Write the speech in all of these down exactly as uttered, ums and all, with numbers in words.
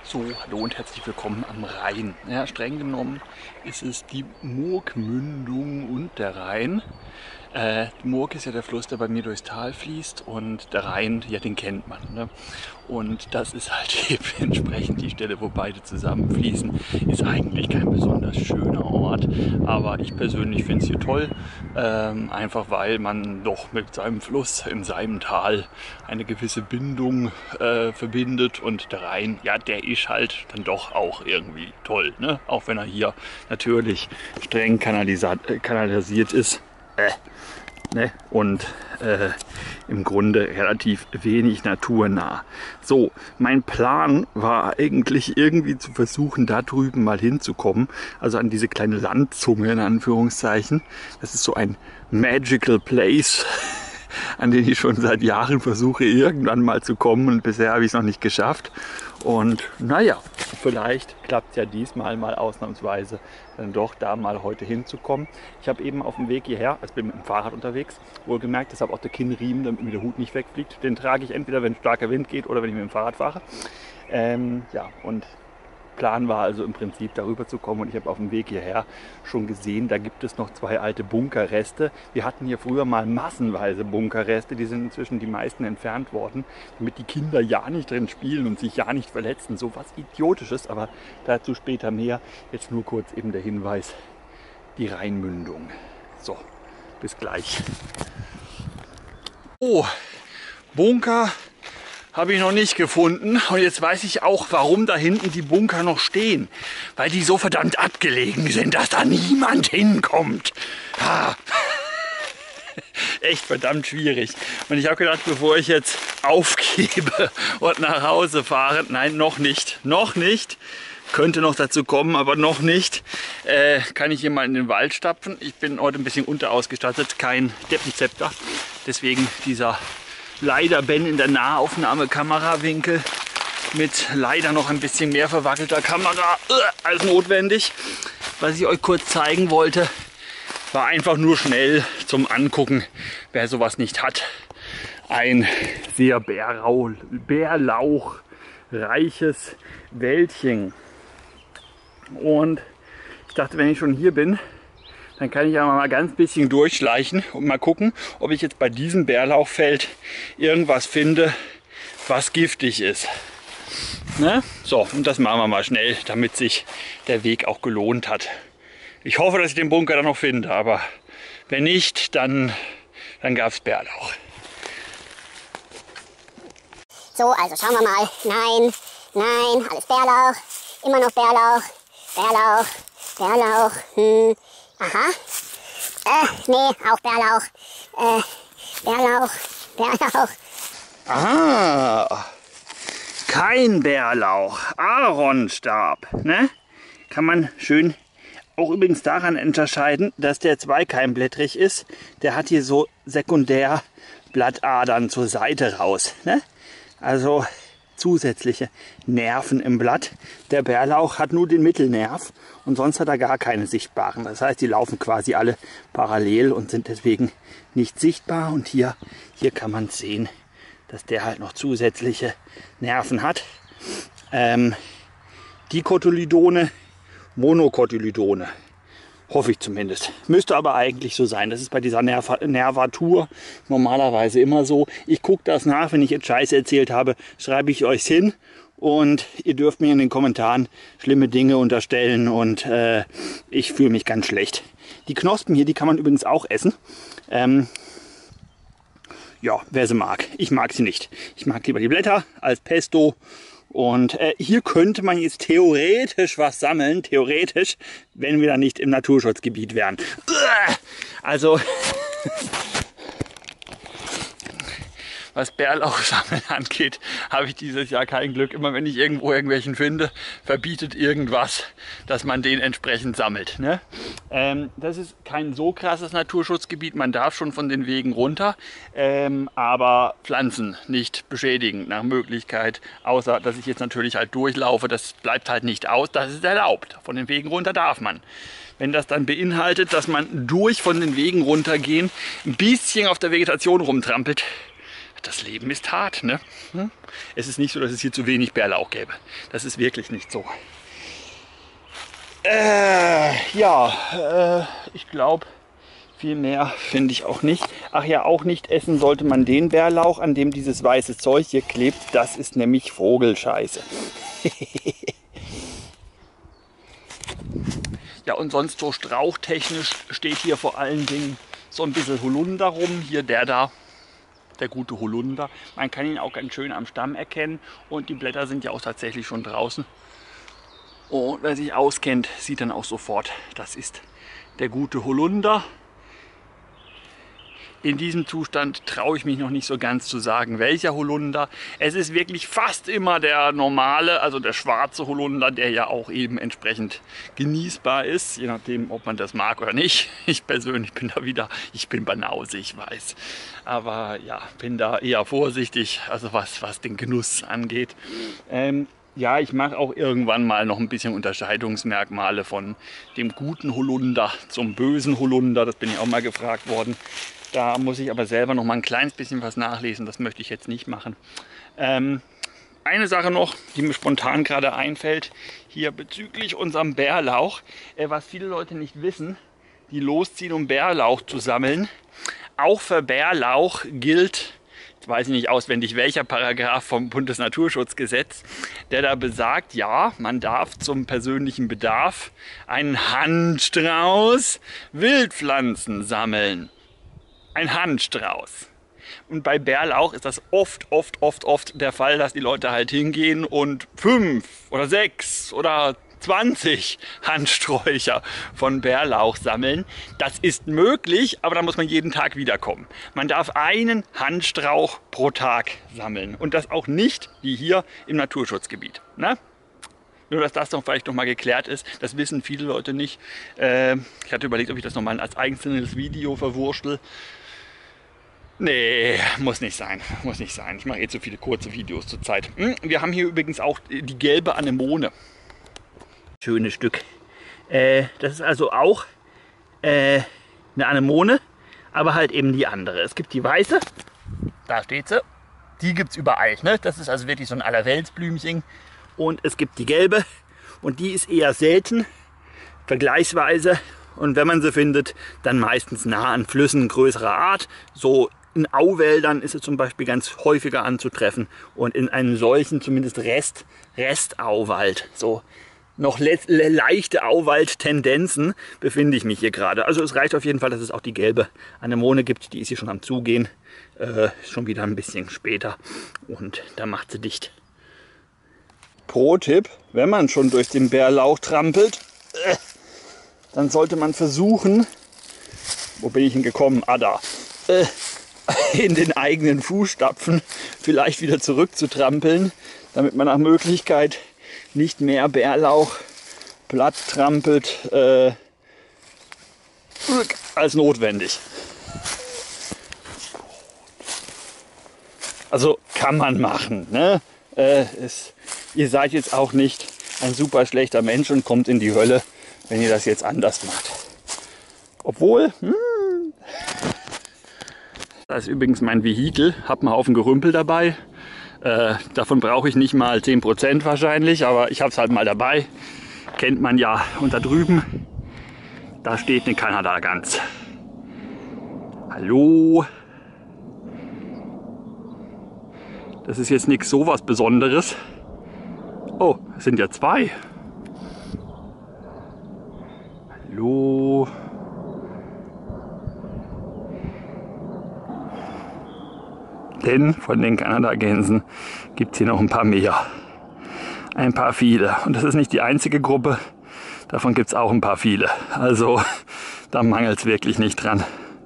So, hallo und herzlich willkommen am Rhein. Ja, streng genommen ist es die Murgmündung und der Rhein. Äh, die Murg ist ja der Fluss, der bei mir durchs Tal fließt, und der Rhein, ja, den kennt man. Ne? Und das ist halt eben entsprechend die Stelle, wo beide zusammenfließen. Ist eigentlich kein besonders schöner Ort, aber ich persönlich finde es hier toll, ähm, einfach weil man doch mit seinem Fluss in seinem Tal eine gewisse Bindung äh, verbindet, und der Rhein, ja, der ist halt dann doch auch irgendwie toll, ne? Auch wenn er hier natürlich streng kanalisiert ist. Äh, ne? Und äh, im Grunde relativ wenig naturnah. So, mein Plan war eigentlich irgendwie zu versuchen, da drüben mal hinzukommen, also an diese kleine Landzunge in Anführungszeichen. Das ist so ein magical place, an den ich schon seit Jahren versuche, irgendwann mal zu kommen, und bisher habe ich es noch nicht geschafft. Und naja, vielleicht klappt es ja diesmal mal ausnahmsweise dann doch da mal heute hinzukommen. Ich habe eben auf dem Weg hierher, also bin mit dem Fahrrad unterwegs, wohlgemerkt, deshalb auch der Kinnriemen, damit mir der Hut nicht wegfliegt. Den trage ich entweder, wenn starker Wind geht, oder wenn ich mit dem Fahrrad fahre. Ähm, ja, und Plan war also im Prinzip darüber zu kommen, und ich habe auf dem Weg hierher schon gesehen, da gibt es noch zwei alte Bunkerreste. Wir hatten hier früher mal massenweise Bunkerreste, die sind inzwischen die meisten entfernt worden, damit die Kinder ja nicht drin spielen und sich ja nicht verletzen. So was Idiotisches, aber dazu später mehr. Jetzt nur kurz eben der Hinweis, die Rheinmündung. So, bis gleich. Oh, Bunker habe ich noch nicht gefunden, und jetzt weiß ich auch, warum da hinten die Bunker noch stehen. Weil die so verdammt abgelegen sind, dass da niemand hinkommt. Ha. Echt verdammt schwierig. Und ich habe gedacht, bevor ich jetzt aufgebe und nach Hause fahre, nein, noch nicht, noch nicht, könnte noch dazu kommen, aber noch nicht, äh, kann ich hier mal in den Wald stapfen. Ich bin heute ein bisschen unterausgestattet, kein Deppenzepter, deswegen dieser leider Ben in der Nahaufnahme Kamerawinkel mit leider noch ein bisschen mehr verwackelter Kamera äh, als notwendig. Was ich euch kurz zeigen wollte, war einfach nur schnell zum Angucken, wer sowas nicht hat. Ein sehr Bärrau, bärlauchreiches Wäldchen. Und ich dachte, wenn ich schon hier bin, dann kann ich ja mal ganz bisschen durchschleichen und mal gucken, ob ich jetzt bei diesem Bärlauchfeld irgendwas finde, was giftig ist. Ne? So, und das machen wir mal schnell, damit sich der Weg auch gelohnt hat. Ich hoffe, dass ich den Bunker dann noch finde, aber wenn nicht, dann, dann gab es Bärlauch. So, also schauen wir mal. Nein, nein, alles Bärlauch. Immer noch Bärlauch. Bärlauch, Bärlauch, hm. Aha. Äh, nee, auch Bärlauch. Äh, Bärlauch, Bärlauch. Ah, kein Bärlauch, Aaronstab, ne? Kann man schön auch übrigens daran unterscheiden, dass der zweikeimblättrig ist. Der hat hier so Sekundärblattadern zur Seite raus, ne? Also zusätzliche Nerven im Blatt. Der Bärlauch hat nur den Mittelnerv und sonst hat er gar keine sichtbaren. Das heißt, die laufen quasi alle parallel und sind deswegen nicht sichtbar. Und hier, hier kann man sehen, dass der halt noch zusätzliche Nerven hat. Ähm, Dicotyledone, Monocotyledone. Hoffe ich zumindest. Müsste aber eigentlich so sein. Das ist bei dieser Nerv Nervatur normalerweise immer so. Ich gucke das nach. Wenn ich jetzt Scheiße erzählt habe, schreibe ich euch hin. Und ihr dürft mir in den Kommentaren schlimme Dinge unterstellen. Und äh, ich fühle mich ganz schlecht. Die Knospen hier, die kann man übrigens auch essen. Ähm, ja, wer sie mag. Ich mag sie nicht. Ich mag lieber die Blätter als Pesto. Und äh, hier könnte man jetzt theoretisch was sammeln, theoretisch, wenn wir da nicht im Naturschutzgebiet wären. Also, was Bärlauchsammeln angeht, habe ich dieses Jahr kein Glück. Immer wenn ich irgendwo irgendwelchen finde, verbietet irgendwas, dass man den entsprechend sammelt. Ne? Ähm, das ist kein so krasses Naturschutzgebiet, man darf schon von den Wegen runter, ähm, aber Pflanzen nicht beschädigen nach Möglichkeit, außer dass ich jetzt natürlich halt durchlaufe, das bleibt halt nicht aus, das ist erlaubt. Von den Wegen runter darf man. Wenn das dann beinhaltet, dass man durch von den Wegen runtergehen, ein bisschen auf der Vegetation rumtrampelt, das Leben ist hart, ne? Es ist nicht so, dass es hier zu wenig Bärlauch gäbe. Das ist wirklich nicht so. Äh, ja, äh, ich glaube, viel mehr finde ich auch nicht. Ach ja, auch nicht essen sollte man den Bärlauch, an dem dieses weiße Zeug hier klebt. Das ist nämlich Vogelscheiße. Ja, und sonst so strauchtechnisch steht hier vor allen Dingen so ein bisschen Holunder rum. Hier der da, der gute Holunder. Man kann ihn auch ganz schön am Stamm erkennen und die Blätter sind ja auch tatsächlich schon draußen. Und wer sich auskennt, sieht dann auch sofort, das ist der gute Holunder. In diesem Zustand traue ich mich noch nicht so ganz zu sagen, welcher Holunder. Es ist wirklich fast immer der normale, also der schwarze Holunder, der ja auch eben entsprechend genießbar ist, je nachdem, ob man das mag oder nicht. Ich persönlich bin da wieder, ich bin Banause, ich weiß. Aber ja, bin da eher vorsichtig, also was, was den Genuss angeht. Ähm, Ja, ich mache auch irgendwann mal noch ein bisschen Unterscheidungsmerkmale von dem guten Holunder zum bösen Holunder. Das bin ich auch mal gefragt worden. Da muss ich aber selber noch mal ein kleines bisschen was nachlesen. Das möchte ich jetzt nicht machen. Ähm, eine Sache noch, die mir spontan gerade einfällt, hier bezüglich unserem Bärlauch. Äh, was viele Leute nicht wissen, die losziehen, um Bärlauch zu sammeln. Auch für Bärlauch gilt, jetzt weiß ich nicht auswendig welcher Paragraph vom Bundesnaturschutzgesetz, der da besagt, ja, man darf zum persönlichen Bedarf einen Handstrauß Wildpflanzen sammeln. Ein Handstrauß. Und bei Bärlauch ist das oft, oft, oft, oft der Fall, dass die Leute halt hingehen und fünf oder sechs oder zwanzig Handsträucher von Bärlauch sammeln. Das ist möglich, aber da muss man jeden Tag wiederkommen. Man darf einen Handstrauch pro Tag sammeln und das auch nicht wie hier im Naturschutzgebiet. Ne? Nur, dass das doch vielleicht noch mal geklärt ist. Das wissen viele Leute nicht. Äh, ich hatte überlegt, ob ich das noch mal als einzelnes Video verwurschtel. Nee, muss nicht sein. Muss nicht sein. Ich mache eh zu viele kurze Videos zurzeit. Hm, wir haben hier übrigens auch die gelbe Anemone. Schönes Stück. Äh, das ist also auch äh, eine Anemone, aber halt eben die andere. Es gibt die weiße, da steht sie. Die gibt es überall. Ne? Das ist also wirklich so ein Allerweltsblümchen. Und es gibt die gelbe und die ist eher selten, vergleichsweise. Und wenn man sie findet, dann meistens nah an Flüssen größerer Art. So in Auwäldern ist sie zum Beispiel ganz häufiger anzutreffen. Und in einem solchen zumindest Rest, Restauwald, so noch le le leichte Auwald-Tendenzen befinde ich mich hier gerade. Also es reicht auf jeden Fall, dass es auch die gelbe Anemone gibt. Die ist hier schon am Zugehen. Äh, schon wieder ein bisschen später. Und da macht sie dicht. Pro-Tipp, wenn man schon durch den Bärlauch trampelt, äh, dann sollte man versuchen, wo bin ich denn gekommen? Ah, da. Äh, in den eigenen Fußstapfen vielleicht wieder zurückzutrampeln, damit man nach Möglichkeit nicht mehr Bärlauch platt trampelt äh, als notwendig. Also kann man machen. Ne? Äh, es, ihr seid jetzt auch nicht ein super schlechter Mensch und kommt in die Hölle, wenn ihr das jetzt anders macht. Obwohl, hm, das ist übrigens mein Vehikel, habe einen Haufen Gerümpel dabei. Äh, davon brauche ich nicht mal zehn Prozent wahrscheinlich, aber ich habe es halt mal dabei. Kennt man ja. Und da drüben, da steht eine Kanada-Gans. Hallo. Das ist jetzt nichts so was Besonderes. Oh, es sind ja zwei. Hallo. Denn von den Kanada-Gänsen gibt es hier noch ein paar mehr. Ein paar viele. Und das ist nicht die einzige Gruppe. Davon gibt es auch ein paar viele. Also da mangelt es wirklich nicht dran.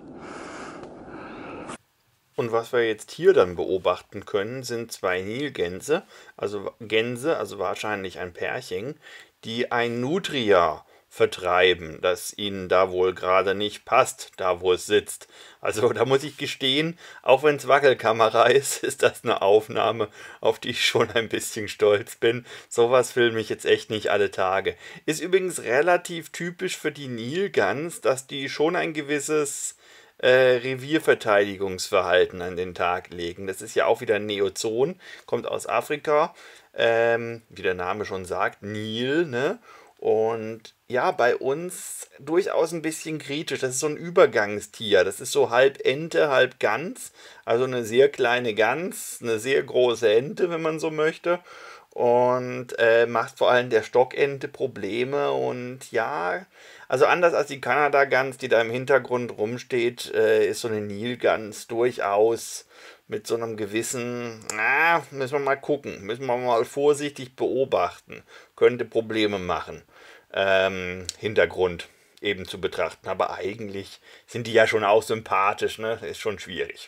Und was wir jetzt hier dann beobachten können, sind zwei Nilgänse, also Gänse, also wahrscheinlich ein Pärchen, die ein Nutria vertreiben, das ihnen da wohl gerade nicht passt, da wo es sitzt. Also da muss ich gestehen, auch wenn es Wackelkamera ist, ist das eine Aufnahme, auf die ich schon ein bisschen stolz bin. Sowas filme ich jetzt echt nicht alle Tage. Ist übrigens relativ typisch für die Nilgans, dass die schon ein gewisses äh, Revierverteidigungsverhalten an den Tag legen. Das ist ja auch wieder ein Neozon, kommt aus Afrika, ähm, wie der Name schon sagt, Nil, ne? Und ja, bei uns durchaus ein bisschen kritisch. Das ist so ein Übergangstier. Das ist so halb Ente, halb Gans. Also eine sehr kleine Gans, eine sehr große Ente, wenn man so möchte. Und äh, macht vor allem der Stockente Probleme. Und ja, also anders als die Kanada-Gans, die da im Hintergrund rumsteht, äh, ist so eine Nilgans durchaus mit so einem gewissen, na, müssen wir mal gucken, müssen wir mal vorsichtig beobachten. Könnte Probleme machen. Ähm, Hintergrund eben zu betrachten. Aber eigentlich sind die ja schon auch sympathisch, ne? Ist schon schwierig.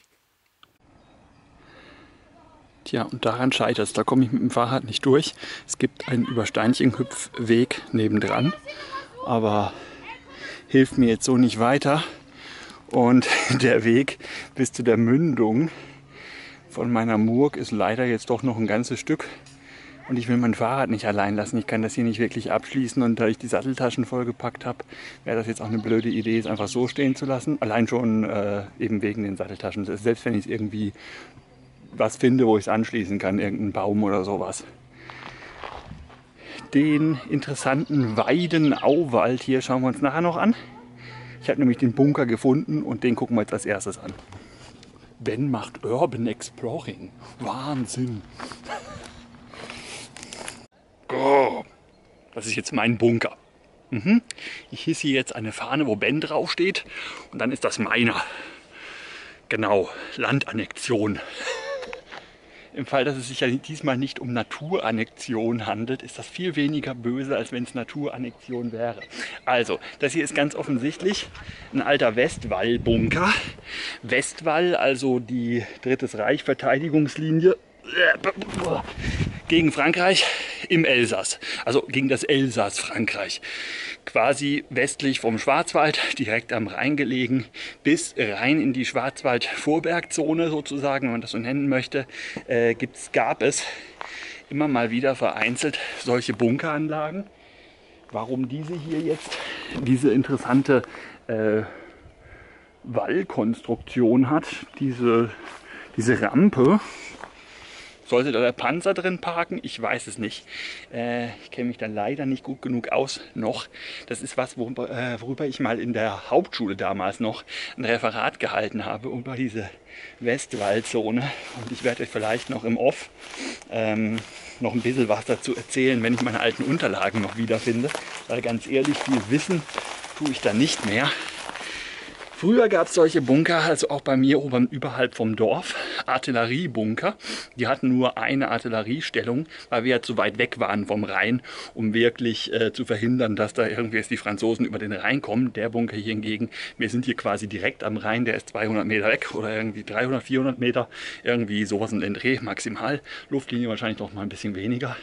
Tja, und daran scheitert es. Da komme ich mit dem Fahrrad nicht durch. Es gibt einen Übersteinchen-Hüpfweg nebendran, aber hilft mir jetzt so nicht weiter. Und der Weg bis zu der Mündung von meiner Murg ist leider jetzt doch noch ein ganzes Stück. Und ich will mein Fahrrad nicht allein lassen. Ich kann das hier nicht wirklich abschließen. Und da ich die Satteltaschen vollgepackt habe, wäre das jetzt auch eine blöde Idee, es einfach so stehen zu lassen. Allein schon äh, eben wegen den Satteltaschen. Selbst wenn ich irgendwie was finde, wo ich es anschließen kann, irgendeinen Baum oder sowas. Den interessanten Weidenauwald hier schauen wir uns nachher noch an. Ich habe nämlich den Bunker gefunden und den gucken wir jetzt als erstes an. Ben macht Urban Exploring. Wahnsinn! Oh, das ist jetzt mein Bunker. Mhm. Ich hisse jetzt eine Fahne, wo Ben draufsteht und dann ist das meiner. Genau, Landannexion. Im Fall, dass es sich ja diesmal nicht um Naturannexion handelt, ist das viel weniger böse, als wenn es Naturannexion wäre. Also, das hier ist ganz offensichtlich ein alter Westwall-Bunker. Westwall, also die Drittes Reich Verteidigungslinie gegen Frankreich im Elsass, also gegen das Elsass-Frankreich. Quasi westlich vom Schwarzwald, direkt am Rhein gelegen, bis rein in die Schwarzwald-Vorbergzone sozusagen, wenn man das so nennen möchte, äh, gibt's, gab es immer mal wieder vereinzelt solche Bunkeranlagen. Warum diese hier jetzt diese interessante äh, Wallkonstruktion hat, diese, diese Rampe. Sollte da der Panzer drin parken? Ich weiß es nicht. Äh, ich kenne mich da leider nicht gut genug aus noch. Das ist was, worüber, äh, worüber ich mal in der Hauptschule damals noch ein Referat gehalten habe, über diese Westwaldzone. Und ich werde euch vielleicht noch im Off ähm, noch ein bisschen was dazu erzählen, wenn ich meine alten Unterlagen noch wiederfinde. Weil ganz ehrlich, viel wissen tue ich da nicht mehr. Früher gab es solche Bunker, also auch bei mir oben überhalb vom Dorf, Artilleriebunker. Die hatten nur eine Artilleriestellung, weil wir ja zu weit weg waren vom Rhein, um wirklich äh, zu verhindern, dass da irgendwie jetzt die Franzosen über den Rhein kommen. Der Bunker hier hingegen, wir sind hier quasi direkt am Rhein, der ist zweihundert Meter weg oder irgendwie dreihundert, vierhundert Meter, irgendwie sowas in den Dreh maximal. Luftlinie wahrscheinlich noch mal ein bisschen weniger.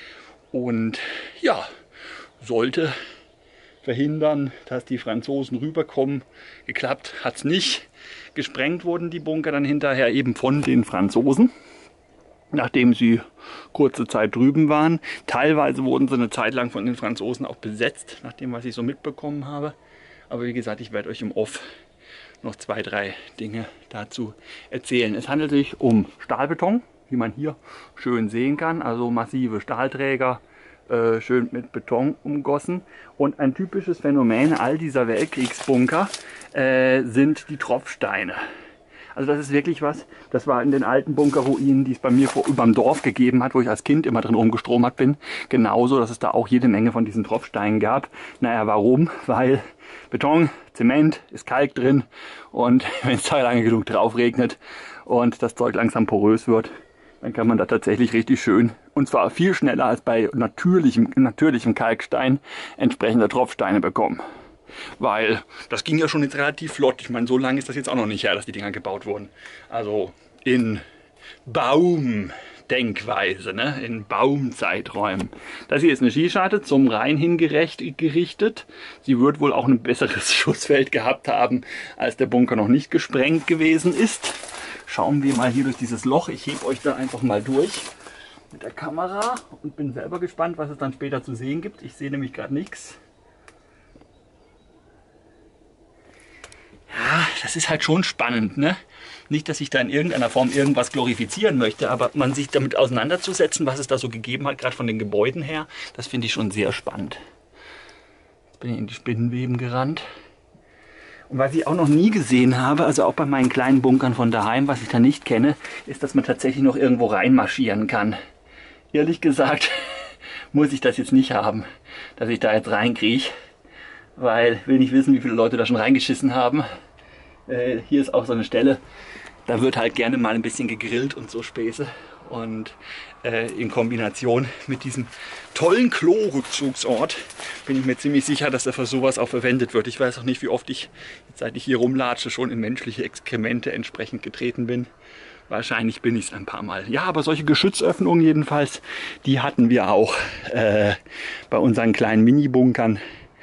Und ja, sollte verhindern, dass die Franzosen rüberkommen. Geklappt hat es nicht. Gesprengt wurden die Bunker dann hinterher eben von den Franzosen, nachdem sie kurze Zeit drüben waren. Teilweise wurden sie eine Zeit lang von den Franzosen auch besetzt, nach dem, was ich so mitbekommen habe. Aber wie gesagt, ich werde euch im Off noch zwei, drei Dinge dazu erzählen. Es handelt sich um Stahlbeton, wie man hier schön sehen kann, also massive Stahlträger, Äh, schön mit Beton umgossen. Und ein typisches Phänomen all dieser Weltkriegsbunker äh, sind die Tropfsteine. Also das ist wirklich was, das war in den alten Bunkerruinen, die es bei mir vor, überm Dorf gegeben hat, wo ich als Kind immer drin rumgestromert bin, genauso, dass es da auch jede Menge von diesen Tropfsteinen gab. Naja, warum? Weil Beton, Zement, ist Kalk drin und wenn es da lange genug drauf regnet und das Zeug langsam porös wird, dann kann man da tatsächlich richtig schön, und zwar viel schneller als bei natürlichem, natürlichem Kalkstein, entsprechende Tropfsteine bekommen. Weil das ging ja schon jetzt relativ flott. Ich meine, so lange ist das jetzt auch noch nicht her, dass die Dinger gebaut wurden. Also in Baumdenkweise, ne? In Baumzeiträumen. Das hier ist eine Schießscharte zum Rhein hin gerichtet. Sie wird wohl auch ein besseres Schussfeld gehabt haben, als der Bunker noch nicht gesprengt gewesen ist. Schauen wir mal hier durch dieses Loch. Ich hebe euch da einfach mal durch mit der Kamera und bin selber gespannt, was es dann später zu sehen gibt. Ich sehe nämlich gerade nichts. Ja, das ist halt schon spannend, ne? Nicht, dass ich da in irgendeiner Form irgendwas glorifizieren möchte, aber man sich damit auseinanderzusetzen, was es da so gegeben hat, gerade von den Gebäuden her, das finde ich schon sehr spannend. Jetzt bin ich in die Spinnenweben gerannt. Und was ich auch noch nie gesehen habe, also auch bei meinen kleinen Bunkern von daheim, was ich da nicht kenne, ist, dass man tatsächlich noch irgendwo reinmarschieren kann. Ehrlich gesagt muss ich das jetzt nicht haben, dass ich da jetzt reinkriege, weil ich will nicht wissen, wie viele Leute da schon reingeschissen haben. Äh, hier ist auch so eine Stelle, da wird halt gerne mal ein bisschen gegrillt und so Späße. Und äh, in Kombination mit diesem tollen Klo-Rückzugsort bin ich mir ziemlich sicher, dass er für sowas auch verwendet wird. Ich weiß auch nicht, wie oft ich, jetzt seit ich hier rumlatsche, schon in menschliche Exkremente entsprechend getreten bin. Wahrscheinlich bin ich es ein paar Mal. Ja, aber solche Geschützöffnungen jedenfalls, die hatten wir auch äh, bei unseren kleinen Mini-Bunkern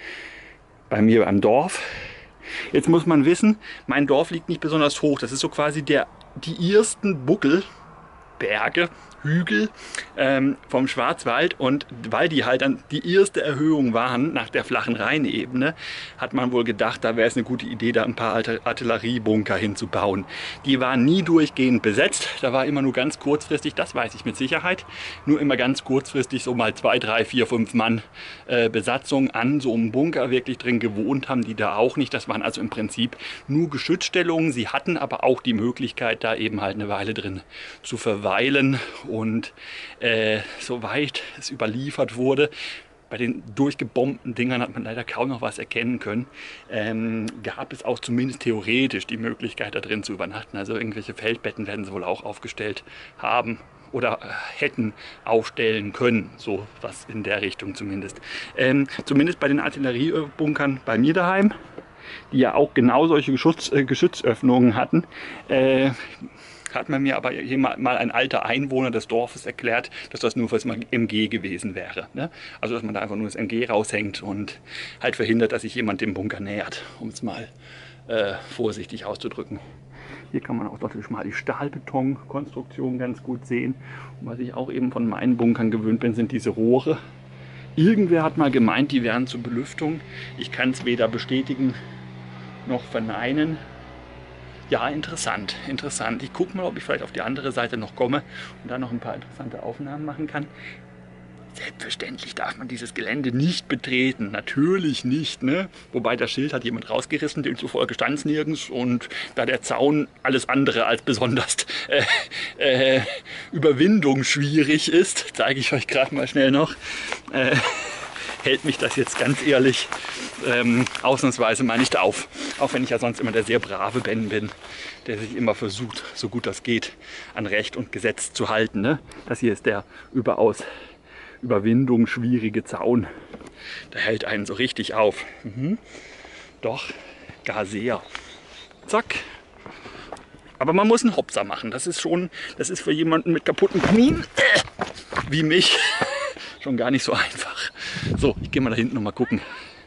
bei mir am Dorf. Jetzt muss man wissen, mein Dorf liegt nicht besonders hoch. Das ist so quasi der, die ersten Buckel, Berge, Hügel ähm, vom Schwarzwald, und weil die halt dann die erste Erhöhung waren nach der flachen Rheinebene, hat man wohl gedacht, da wäre es eine gute Idee, da ein paar Artilleriebunker hinzubauen. Die waren nie durchgehend besetzt, da war immer nur ganz kurzfristig, das weiß ich mit Sicherheit, nur immer ganz kurzfristig so mal zwei, drei, vier, fünf Mann äh, Besatzung an so einem Bunker wirklich drin gewohnt haben, die da auch nicht. Das waren also im Prinzip nur Geschützstellungen. Sie hatten aber auch die Möglichkeit, da eben halt eine Weile drin zu verweilen. Und äh, soweit es überliefert wurde, bei den durchgebombten Dingern hat man leider kaum noch was erkennen können, ähm, gab es auch zumindest theoretisch die Möglichkeit, da drin zu übernachten. Also irgendwelche Feldbetten werden sie wohl auch aufgestellt haben oder äh, hätten aufstellen können, so was in der Richtung zumindest. Ähm, zumindest bei den Artilleriebunkern bei mir daheim, die ja auch genau solche Geschütz, äh, Geschützöffnungen hatten, äh, hat man mir aber mal ein alter Einwohner des Dorfes erklärt, dass das nur fürs M G gewesen wäre. Ne? Also dass man da einfach nur das M G raushängt und halt verhindert, dass sich jemand dem Bunker nähert, um es mal äh, vorsichtig auszudrücken. Hier kann man auch natürlich mal die Stahlbetonkonstruktion ganz gut sehen. Und was ich auch eben von meinen Bunkern gewöhnt bin, sind diese Rohre. Irgendwer hat mal gemeint, die wären zur Belüftung. Ich kann es weder bestätigen noch verneinen. Ja, interessant, interessant. Ich gucke mal, ob ich vielleicht auf die andere Seite noch komme und da noch ein paar interessante Aufnahmen machen kann. Selbstverständlich darf man dieses Gelände nicht betreten, natürlich nicht, ne? Wobei das Schild hat jemand rausgerissen, demzufolge stand es nirgends, und da der Zaun alles andere als besonders äh, äh, überwindungsschwierig ist, zeige ich euch gerade mal schnell noch, äh, hält mich das jetzt ganz ehrlich ähm, ausnahmsweise mal nicht auf. Auch wenn ich ja sonst immer der sehr brave Ben bin, der sich immer versucht, so gut das geht, an Recht und Gesetz zu halten. Ne? Das hier ist der überaus überwindungsschwierige Zaun. Der hält einen so richtig auf. Mhm. Doch, gar sehr. Zack. Aber man muss einen Hopser machen. Das ist schon, das ist für jemanden mit kaputten Knien äh, wie mich schon gar nicht so einfach. So, ich gehe mal da hinten noch mal gucken.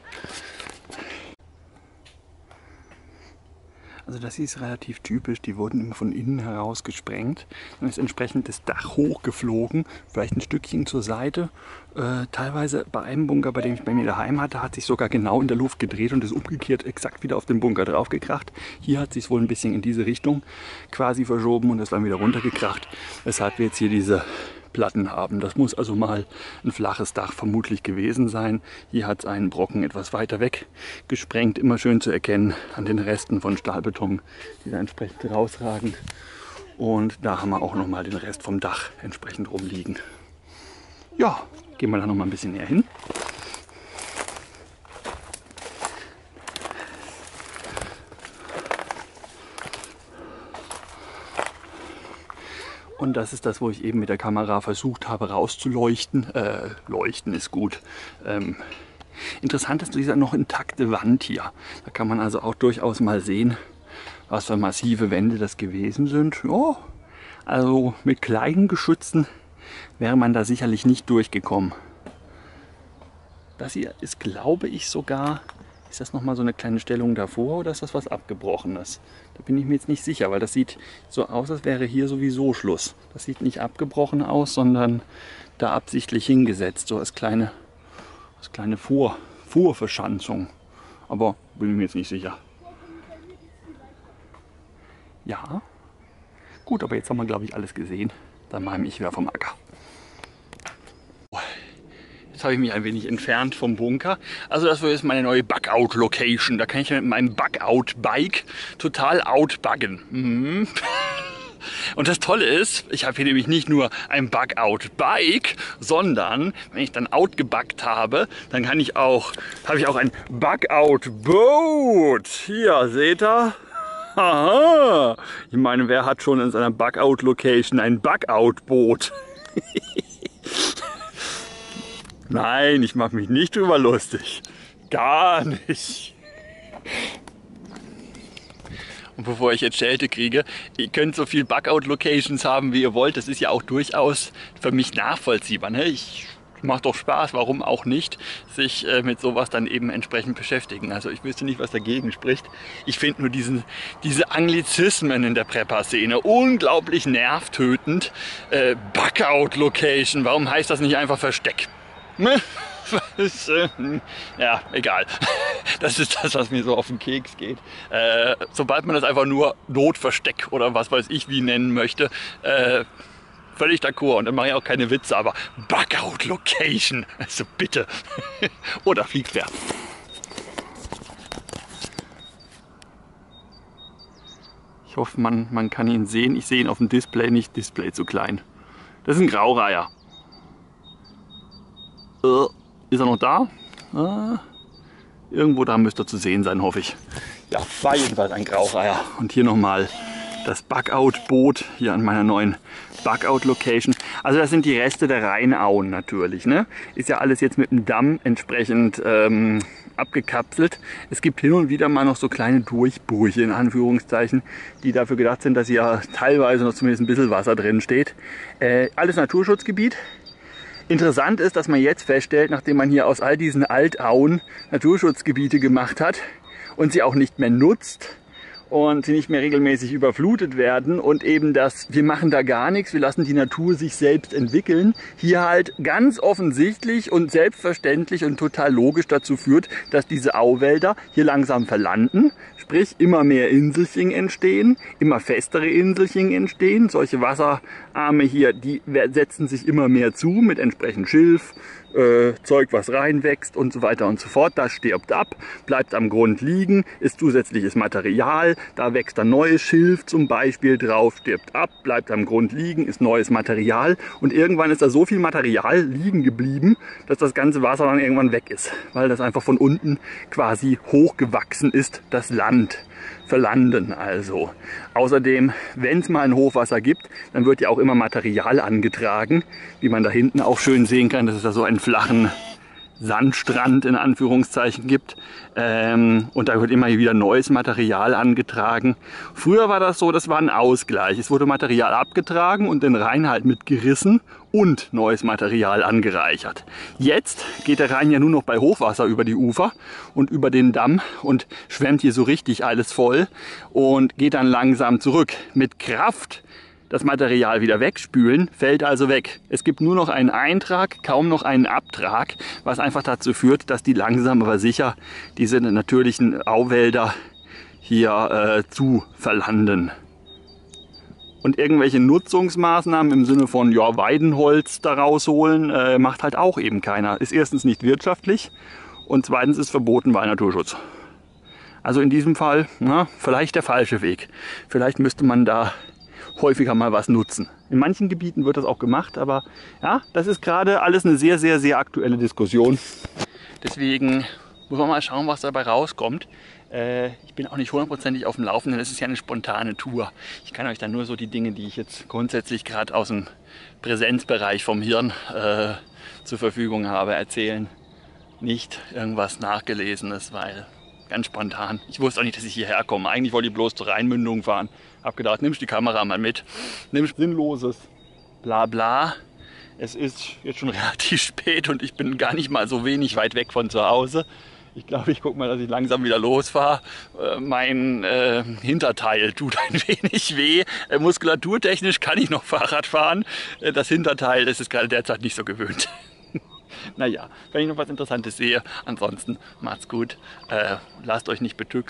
Also das hier ist relativ typisch, die wurden immer von innen heraus gesprengt. Dann ist entsprechend das Dach hochgeflogen, vielleicht ein Stückchen zur Seite. Äh, teilweise bei einem Bunker, bei dem ich bei mir daheim hatte, hat sich sogar genau in der Luft gedreht und ist umgekehrt exakt wieder auf den Bunker draufgekracht. Hier hat sich wohl ein bisschen in diese Richtung quasi verschoben und ist dann wieder runtergekracht, weshalb wir jetzt hier diese Platten haben. Das muss also mal ein flaches Dach vermutlich gewesen sein. Hier hat es einen Brocken etwas weiter weg gesprengt, immer schön zu erkennen an den Resten von Stahlbeton, die da entsprechend rausragen. Und da haben wir auch noch mal den Rest vom Dach entsprechend rumliegen. Ja, gehen wir da noch mal ein bisschen näher hin. Und das ist das, wo ich eben mit der Kamera versucht habe rauszuleuchten. Äh, leuchten ist gut. Ähm, interessant ist diese noch intakte Wand hier. Da kann man also auch durchaus mal sehen, was für massive Wände das gewesen sind. Ja, also mit kleinen Geschützen wäre man da sicherlich nicht durchgekommen. Das hier ist, glaube ich, sogar... Ist das nochmal so eine kleine Stellung davor oder ist das was Abgebrochenes? Da bin ich mir jetzt nicht sicher, weil das sieht so aus, als wäre hier sowieso Schluss. Das sieht nicht abgebrochen aus, sondern da absichtlich hingesetzt, so als kleine, als kleine Vor, Vorverschanzung. Aber bin ich mir jetzt nicht sicher. Ja. Gut, aber jetzt haben wir, glaube ich, alles gesehen. Dann mache ich wieder vom Acker. Jetzt habe ich mich ein wenig entfernt vom Bunker. Also das wird jetzt meine neue Bug-Out-Location. Da kann ich mit meinem Bug-Out-Bike total outbuggen. Mhm. Und das Tolle ist, ich habe hier nämlich nicht nur ein Bug-Out-Bike, sondern wenn ich dann outgebuggt habe, dann kann ich auch, habe ich auch ein Bug-Out-Boot. Hier, seht ihr? Aha. Ich meine, wer hat schon in seiner Bug-Out-Location ein Bug-Out-Boot? Nein, ich mache mich nicht drüber lustig. Gar nicht. Und bevor ich jetzt Schelte kriege, ihr könnt so viel Bug-Out-Locations haben, wie ihr wollt. Das ist ja auch durchaus für mich nachvollziehbar. Ne? Ich macht doch Spaß, warum auch nicht, sich äh, mit sowas dann eben entsprechend beschäftigen. Also ich wüsste nicht, was dagegen spricht. Ich finde nur diesen, diese Anglizismen in der Prepper-Szene unglaublich nervtötend. Äh, Bug-Out-Location, warum heißt das nicht einfach Versteck? Ja, egal. Das ist das, was mir so auf den Keks geht. Äh, sobald man das einfach nur Notversteck oder was weiß ich wie nennen möchte, äh, völlig d'accord. Und dann mache ich auch keine Witze, aber Bug-Out-Location, also bitte. Oder fliegt wer. Ich hoffe, man, man kann ihn sehen. Ich sehe ihn auf dem Display nicht. Display zu klein. Das ist ein Graureiher. Äh, ist er noch da? Äh, irgendwo da müsste er zu sehen sein, hoffe ich. Ja, war jedenfalls ein Graureiher. Und hier nochmal das Bug-Out-Boot hier an meiner neuen Bug-Out-Location. Also das sind die Reste der Rheinauen natürlich. Ne? Ist ja alles jetzt mit dem Damm entsprechend ähm, abgekapselt. Es gibt hin und wieder mal noch so kleine Durchbrüche in Anführungszeichen, die dafür gedacht sind, dass hier teilweise noch zumindest ein bisschen Wasser drin steht. Äh, alles Naturschutzgebiet. Interessant ist, dass man jetzt feststellt, nachdem man hier aus all diesen Altauen Naturschutzgebiete gemacht hat und sie auch nicht mehr nutzt und sie nicht mehr regelmäßig überflutet werden und eben das, wir machen da gar nichts, wir lassen die Natur sich selbst entwickeln, hier halt ganz offensichtlich und selbstverständlich und total logisch dazu führt, dass diese Auwälder hier langsam verlanden, sprich immer mehr Inselchen entstehen, immer festere Inselchen entstehen. Solche Wasserarme hier, die setzen sich immer mehr zu mit entsprechend Schilf, äh, Zeug, was reinwächst und so weiter und so fort. Das stirbt ab, bleibt am Grund liegen, ist zusätzliches Material. Da wächst dann neues Schilf zum Beispiel drauf, stirbt ab, bleibt am Grund liegen, ist neues Material. Und irgendwann ist da so viel Material liegen geblieben, dass das ganze Wasser dann irgendwann weg ist, weil das einfach von unten quasi hochgewachsen ist, das Land. Verlanden also. Außerdem, wenn es mal ein Hochwasser gibt, dann wird ja auch immer Material angetragen, wie man da hinten auch schön sehen kann, dass es da so einen flachen Sandstrand in Anführungszeichen gibt. Ähm, und da wird immer wieder neues Material angetragen. Früher war das so, das war ein Ausgleich. Es wurde Material abgetragen und den Rhein halt mitgerissen und neues Material angereichert. Jetzt geht der Rhein ja nur noch bei Hochwasser über die Ufer und über den Damm und schwemmt hier so richtig alles voll und geht dann langsam zurück. Mit Kraft das Material wieder wegspülen, fällt also weg. Es gibt nur noch einen Eintrag, kaum noch einen Abtrag, was einfach dazu führt, dass die langsam aber sicher diese natürlichen Auwälder hier äh, zu verlanden. Und irgendwelche Nutzungsmaßnahmen im Sinne von ja, Weidenholz da rausholen, äh, macht halt auch eben keiner. Ist erstens nicht wirtschaftlich und zweitens ist verboten bei Naturschutz. Also in diesem Fall, na, vielleicht der falsche Weg. Vielleicht müsste man da häufiger mal was nutzen. In manchen Gebieten wird das auch gemacht, aber ja, das ist gerade alles eine sehr, sehr, sehr aktuelle Diskussion. Deswegen muss man mal schauen, was dabei rauskommt. Äh, ich bin auch nicht hundertprozentig auf dem Laufenden, das ist ja eine spontane Tour. Ich kann euch dann nur so die Dinge, die ich jetzt grundsätzlich gerade aus dem Präsenzbereich vom Hirn äh, zur Verfügung habe, erzählen. Nicht irgendwas Nachgelesenes, weil ganz spontan. Ich wusste auch nicht, dass ich hierher komme. Eigentlich wollte ich bloß zur Rheinmündung fahren. Hab gedacht, nimmst die Kamera mal mit. Nimmst Sinnloses. Bla bla. Es ist jetzt schon relativ spät und ich bin gar nicht mal so wenig weit weg von zu Hause. Ich glaube, ich gucke mal, dass ich langsam wieder losfahre. Äh, mein äh, Hinterteil tut ein wenig weh. Äh, muskulaturtechnisch kann ich noch Fahrrad fahren. Äh, das Hinterteil, das ist gerade derzeit nicht so gewöhnt. Naja, wenn ich noch was Interessantes sehe, ansonsten macht's gut, äh, lasst euch nicht betüxen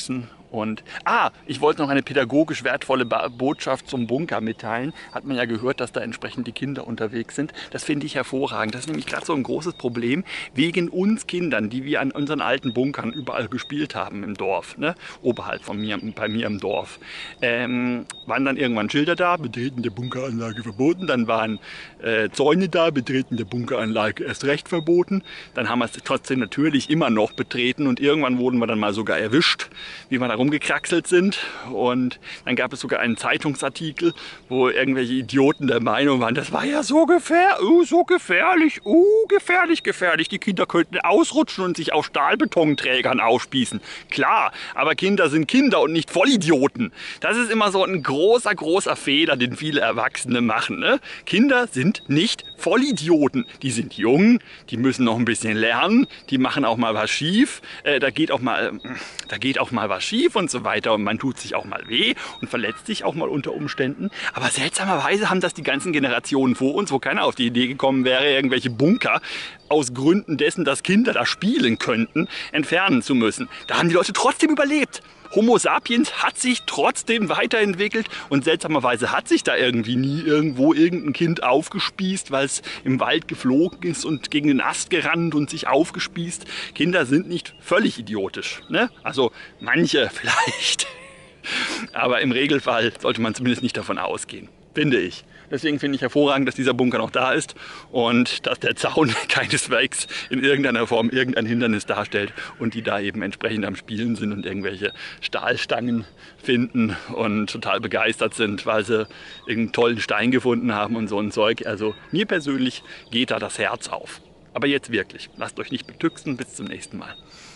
Und, ah, ich wollte noch eine pädagogisch wertvolle Botschaft zum Bunker mitteilen. Hat man ja gehört, dass da entsprechend die Kinder unterwegs sind. Das finde ich hervorragend. Das ist nämlich gerade so ein großes Problem wegen uns Kindern, die wir an unseren alten Bunkern überall gespielt haben im Dorf, ne? Oberhalb von mir, bei mir im Dorf. Ähm, waren dann irgendwann Schilder da, Betreten der Bunkeranlage verboten. Dann waren äh, Zäune da, Betreten der Bunkeranlage erst recht verboten. Dann haben wir es trotzdem natürlich immer noch betreten und irgendwann wurden wir dann mal sogar erwischt, wie wir da rumgekraxelt sind. Und dann gab es sogar einen Zeitungsartikel, wo irgendwelche Idioten der Meinung waren, das war ja so, gefähr uh, so gefährlich, uh, gefährlich, gefährlich. Die Kinder könnten ausrutschen und sich auf Stahlbetonträgern aufspießen. Klar, aber Kinder sind Kinder und nicht Vollidioten. Das ist immer so ein großer, großer Fehler, den viele Erwachsene machen. Ne? Kinder sind nicht Vollidioten. Die sind jung, die müssen noch ein bisschen lernen, die machen auch mal was schief. Äh, da geht auch mal, da geht auch mal was schief und so weiter und man tut sich auch mal weh und verletzt sich auch mal unter Umständen. Aber seltsamerweise haben das die ganzen Generationen vor uns, wo keiner auf die Idee gekommen wäre, irgendwelche Bunker aus Gründen dessen, dass Kinder da spielen könnten, entfernen zu müssen. Da haben die Leute trotzdem überlebt. Homo sapiens hat sich trotzdem weiterentwickelt und seltsamerweise hat sich da irgendwie nie irgendwo irgendein Kind aufgespießt, weil es im Wald geflogen ist und gegen den Ast gerannt und sich aufgespießt. Kinder sind nicht völlig idiotisch, ne? Also manche vielleicht, aber im Regelfall sollte man zumindest nicht davon ausgehen, finde ich. Deswegen finde ich hervorragend, dass dieser Bunker noch da ist und dass der Zaun keineswegs in irgendeiner Form irgendein Hindernis darstellt und die da eben entsprechend am Spielen sind und irgendwelche Stahlstangen finden und total begeistert sind, weil sie irgendeinen tollen Stein gefunden haben und so ein Zeug. Also mir persönlich geht da das Herz auf. Aber jetzt wirklich, lasst euch nicht betüxen, bis zum nächsten Mal.